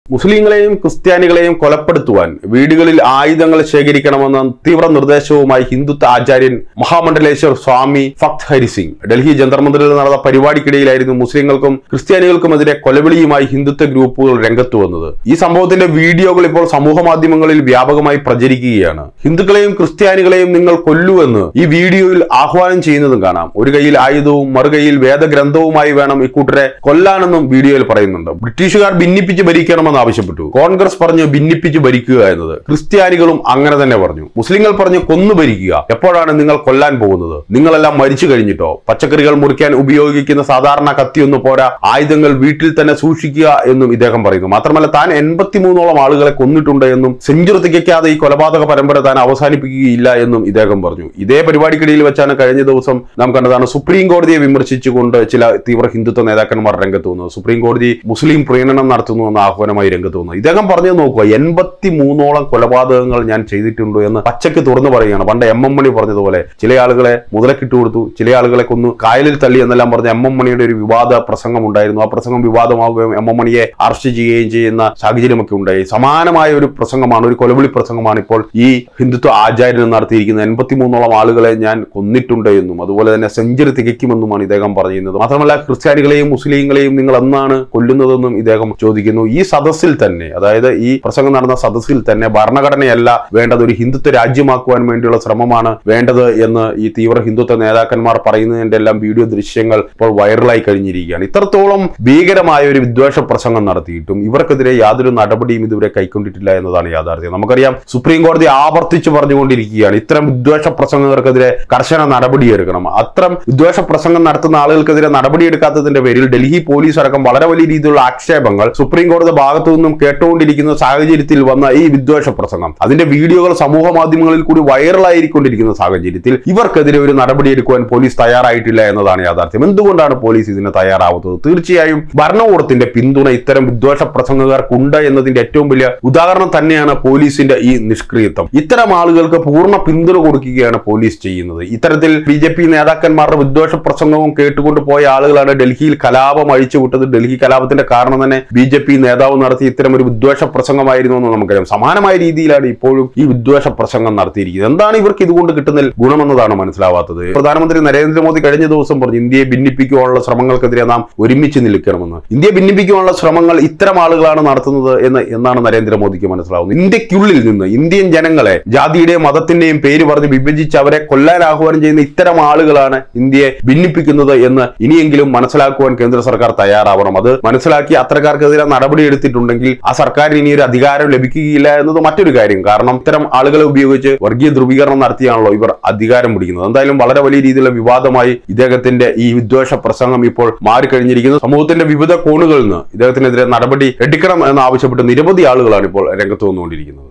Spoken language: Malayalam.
മുസ്ലിങ്ങളെയും ക്രിസ്ത്യാനികളെയും കൊലപ്പെടുത്തുവാൻ വീടുകളിൽ ആയുധങ്ങൾ ശേഖരിക്കണമെന്ന തീവ്ര നിർദ്ദേശവുമായി ഹിന്ദുത്വ ആചാര്യൻ മഹാമണ്ഡലേശ്വർ സ്വാമി ഫക്ത് ഹരി സിംഗ് ഡൽഹി ജന്തർ മന്ദിറിൽ നടന്ന പരിപാടിക്കിടയിലായിരുന്നു മുസ്ലിങ്ങൾക്കും ക്രിസ്ത്യാനികൾക്കുമെതിരെ കൊലവിളിയുമായി ഹിന്ദുത്വ ഗ്രൂപ്പുകൾ രംഗത്ത് വന്നത്. ഈ സംഭവത്തിന്റെ വീഡിയോകൾ ഇപ്പോൾ സമൂഹ മാധ്യമങ്ങളിൽ വ്യാപകമായി പ്രചരിക്കുകയാണ്. ഹിന്ദുക്കളെയും ക്രിസ്ത്യാനികളെയും നിങ്ങൾ കൊല്ലുവെന്ന് ഈ വീഡിയോയിൽ ആഹ്വാനം ചെയ്യുന്നതും കാണാം. ഒരു കൈയിൽ ആയുധവും മറുകൈയിൽ വേദഗ്രന്ഥവുമായി വേണം ഇക്കൂട്ടരെ കൊല്ലാനെന്നും വീഡിയോയിൽ പറയുന്നുണ്ട്. ബ്രിട്ടീഷുകാർ ഭിന്നിപ്പിച്ച് ഭരിക്കണമെന്ന് ആവശ്യപ്പെട്ടു. കോൺഗ്രസ് പറഞ്ഞു ഭിന്നിപ്പിച്ച് ഭരിക്കുക എന്നത്. ക്രിസ്ത്യാനികളും അങ്ങനെ തന്നെ പറഞ്ഞു. മുസ്ലിങ്ങൾ പറഞ്ഞു കൊന്നു ഭരിക്കുക. എപ്പോഴാണ് നിങ്ങൾ കൊല്ലാൻ പോകുന്നത്? നിങ്ങളെല്ലാം മരിച്ചു കഴിഞ്ഞിട്ടോ? പച്ചക്കറികൾ മുറിക്കാൻ ഉപയോഗിക്കുന്ന സാധാരണ കത്തിയൊന്നും പോരാ, ആയുധങ്ങൾ വീട്ടിൽ തന്നെ സൂക്ഷിക്കുക എന്നും ഇദ്ദേഹം പറയുന്നു. മാത്രമല്ല താൻ 83ഓളം ആളുകളെ കൊന്നിട്ടുണ്ട് എന്നും സെഞ്ചുറി തികയ്ക്കാതെ ഈ കൊലപാതക പരമ്പര താൻ അവസാനിപ്പിക്കുകയില്ല എന്നും ഇദ്ദേഹം പറഞ്ഞു. ഇതേ പരിപാടിക്കിടയിൽ വെച്ചാണ് കഴിഞ്ഞ ദിവസം നാം കണ്ടതാണ് സുപ്രീം കോടതിയെ വിമർശിച്ചുകൊണ്ട് ചില തീവ്ര ഹിന്ദുത്വ നേതാക്കന്മാർ രംഗത്ത് വന്നത്. സുപ്രീം കോടതി മുസ്ലിം പ്രീണനം നടത്തുന്നു എന്ന ആഹ്വാനമായി രംഗത്ത് വന്നു. ഇദ്ദേഹം പറഞ്ഞു നോക്കുക, 83ഓളം കൊലപാതകങ്ങൾ ഞാൻ ചെയ്തിട്ടുണ്ട് എന്ന് പച്ചയ്ക്ക് തുറന്നു പറയുകയാണ്. പണ്ട് MM മണി പറഞ്ഞതുപോലെ ചില ആളുകളെ മുതലക്കിട്ട് കൊടുത്തു, ചില ആളുകളെ കൊന്നു കായലിൽ തള്ളി എന്നെല്ലാം പറഞ്ഞ MM മണിയുടെ ഒരു വിവാദ പ്രസംഗം ഉണ്ടായിരുന്നു. ആ പ്രസംഗം വിവാദമാവുകയും MM മണിയെ അറസ്റ്റ് ചെയ്യുകയും ചെയ്യുന്ന സാഹചര്യമൊക്കെ ഉണ്ടായി. സമാനമായ ഒരു പ്രസംഗമാണ്, ഒരു കൊലവിളി പ്രസംഗമാണ് ഇപ്പോൾ ഈ ഹിന്ദുത്വ ആചാര്യൻ നടത്തിയിരിക്കുന്നത്. 83ഓളം ആളുകളെ ഞാൻ കൊന്നിട്ടുണ്ട് എന്നും അതുപോലെ തന്നെ സെഞ്ചുറി തികയ്ക്കുമെന്നുമാണ് ഇദ്ദേഹം പറയുന്നത്. മാത്രമല്ല ക്രിസ്ത്യാനികളെയും മുസ്ലിങ്ങളെയും നിങ്ങൾ എന്നാണ് കൊല്ലുന്നതെന്നും ഇദ്ദേഹം ചോദിക്കുന്നു. ഈ സദസ്സിൽ തന്നെ, അതായത് ഈ പ്രസംഗം നടന്ന സദസ്സിൽ തന്നെ ഭരണഘടനയല്ല വേണ്ടത്, ഒരു ഹിന്ദുത്വ രാജ്യമാക്കുവാൻ വേണ്ടിയുള്ള ശ്രമമാണ് വേണ്ടത് എന്ന് ഈ തീവ്ര ഹിന്ദുത്വ നേതാക്കന്മാർ പറയുന്നതിന്റെ എല്ലാം വീഡിയോ ദൃശ്യങ്ങൾ ഇപ്പോൾ വൈറലായി കഴിഞ്ഞിരിക്കുകയാണ്. ഇത്രത്തോളം ഭീകരമായ ഒരു വിദ്വേഷ പ്രസംഗം നടത്തിയിട്ടും ഇവർക്കെതിരെ യാതൊരു നടപടിയും ഇതുവരെ കൈക്കൊണ്ടിട്ടില്ല എന്നതാണ് യാഥാർത്ഥ്യം. നമുക്കറിയാം സുപ്രീം കോടതി ആവർത്തിച്ച് പറഞ്ഞുകൊണ്ടിരിക്കുകയാണ് ഇത്തരം വിദ്വേഷ പ്രസംഗങ്ങൾക്കെതിരെ കർശന നടപടിയെടുക്കണം. അത്തരം വിദ്വേഷ പ്രസംഗം നടത്തുന്ന ആളുകൾക്കെതിരെ നടപടിയെടുക്കാത്തതിന്റെ പേരിൽ ഡൽഹി പോലീസ് അടക്കം വളരെ വലിയ രീതിയിലുള്ള ആക്ഷേപങ്ങൾ സുപ്രീം കോടതി ഭാഗത്തു നിന്നും കേട്ടുകൊണ്ടിരിക്കുന്ന സാഹചര്യത്തിൽ വന്ന ഈ വിദ്വേഷ പ്രസംഗം, അതിന്റെ വീഡിയോകൾ സമൂഹ മാധ്യമങ്ങളിൽ കൂടി വൈറലായിരിക്കൊണ്ടിരിക്കുന്ന സാഹചര്യത്തിൽ ഇവർക്കെതിരെ ഒരു നടപടിയെടുക്കുവാൻ പോലീസ് തയ്യാറായിട്ടില്ല എന്നതാണ് യാഥാർത്ഥ്യം. എന്തുകൊണ്ടാണ് പോലീസ് ഇതിന് തയ്യാറാവുന്നത്? തീർച്ചയായും ഭരണകൂടത്തിന്റെ പിന്തുണ ഇത്തരം വിദ്വേഷ പ്രസംഗക്കാർക്കുണ്ട് എന്നതിന്റെ ഏറ്റവും വലിയ ഉദാഹരണം തന്നെയാണ് പോലീസിന്റെ ഈ നിഷ്ക്രിയത്വം. ഇത്തരം ആളുകൾക്ക് പൂർണ്ണ പിന്തുണ കൊടുക്കുകയാണ് പോലീസ് ചെയ്യുന്നത്. ഇത്തരത്തിൽ BJP നേതാക്കന്മാരുടെ വിദ്വേഷ പ്രസംഗവും കേട്ടുകൊണ്ട് പോയ ആളുകളാണ് ഡൽഹിയിൽ കലാപം അഴിച്ചുവിട്ടത്. ഡൽഹി കലാപത്തിന്റെ കാരണം തന്നെ BJP നേതാവ് നടത്തിയ ഇത്തരം ഒരു വിദ്വേഷ പ്രസംഗമായിരുന്നു എന്ന് നമുക്കറിയാം. സമാനമായ രീതിയിലാണ് ഇപ്പോഴും ഈ വിദ്വേഷ പ്രസംഗം നടത്തിയിരിക്കുന്നത്. എന്താണ് ഇവർക്ക് ഇതുകൊണ്ട് കിട്ടുന്ന ഗുണമെന്നതാണ് മനസ്സിലാവാത്തത്. പ്രധാനമന്ത്രി നരേന്ദ്രമോദി കഴിഞ്ഞ ദിവസം പറഞ്ഞു ഇന്ത്യയെ ഭിന്നിപ്പിക്കുവാനുള്ള ശ്രമങ്ങൾക്കെതിരെ നാം ഒരുമിച്ച് നിൽക്കണമെന്ന്. ഇന്ത്യയെ ഭിന്നിപ്പിക്കുവാനുള്ള ശ്രമങ്ങൾ ഇത്തരം ആളുകളാണ് നടത്തുന്നത് എന്നാണ് നരേന്ദ്രമോദിക്ക് മനസ്സിലാവുന്നത്. ഇന്ത്യക്കുള്ളിൽ നിന്ന് ഇന്ത്യൻ ജനങ്ങളെ ജാതിയുടെയും മതത്തിന്റെയും പേര് പറഞ്ഞ് വിഭജിച്ച് അവരെ കൊല്ലാൻ ആഹ്വാനം ചെയ്യുന്ന ഇത്തരം ആളുകളാണ് ഇന്ത്യയെ ഭിന്നിപ്പിക്കുന്നത് എന്ന് ഇനിയെങ്കിലും മനസ്സിലാക്കുവാൻ കേന്ദ്ര സർക്കാർ തയ്യാറാവണം. അത് മനസ്സിലാക്കി അത്തരക്കാർക്കെതിരെ നടപടി എടുത്തിട്ടുണ്ടെങ്കിൽ ആ സർക്കാരിന് ഇനി ഒരു അധികാരം ലഭിക്കുകയില്ല എന്നത് മറ്റൊരു കാര്യം. കാരണം ഇത്തരം ആളുകളെ ഉപയോഗിച്ച് വർഗീയ ധ്രുവീകരണം നടത്തിയാണല്ലോ ഇവർ അധികാരം പിടിക്കുന്നത്. എന്തായാലും വളരെ വലിയ രീതിയിലുള്ള വിവാദമായി ഇദ്ദേഹത്തിന്റെ ഈ വിദ്വേഷ പ്രസംഗം ഇപ്പോൾ മാറിക്കഴിഞ്ഞിരിക്കുന്നു. സമൂഹത്തിന്റെ വിവിധ കോണുകളിൽ നിന്ന് ഇദ്ദേഹത്തിനെതിരെ നടപടി എടുക്കണം എന്നാവശ്യപ്പെട്ട് നിരവധി ആളുകളാണ് ഇപ്പോൾ രംഗത്ത് വന്നുകൊണ്ടിരിക്കുന്നത്.